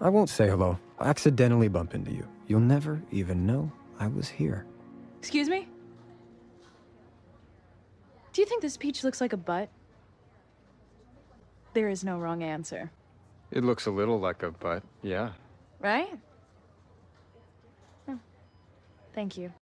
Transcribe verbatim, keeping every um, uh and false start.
I won't say hello. I'll accidentally bump into you. You'll never even know I was here. Excuse me? Do you think this peach looks like a butt? There is no wrong answer. It looks a little like a butt, yeah. Right? Oh. Thank you.